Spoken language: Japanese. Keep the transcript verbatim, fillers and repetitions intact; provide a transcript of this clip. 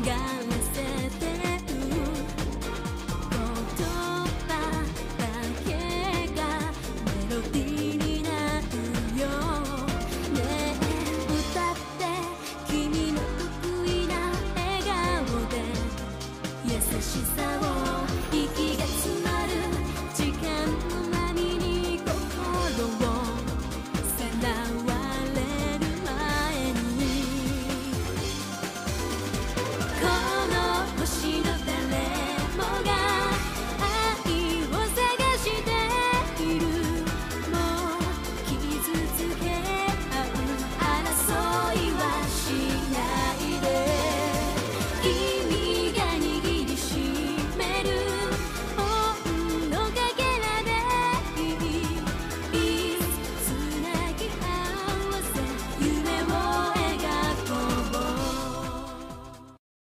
せてる言葉だけがメロディーになるよ。ねえ歌って君の得意な笑顔で優しさ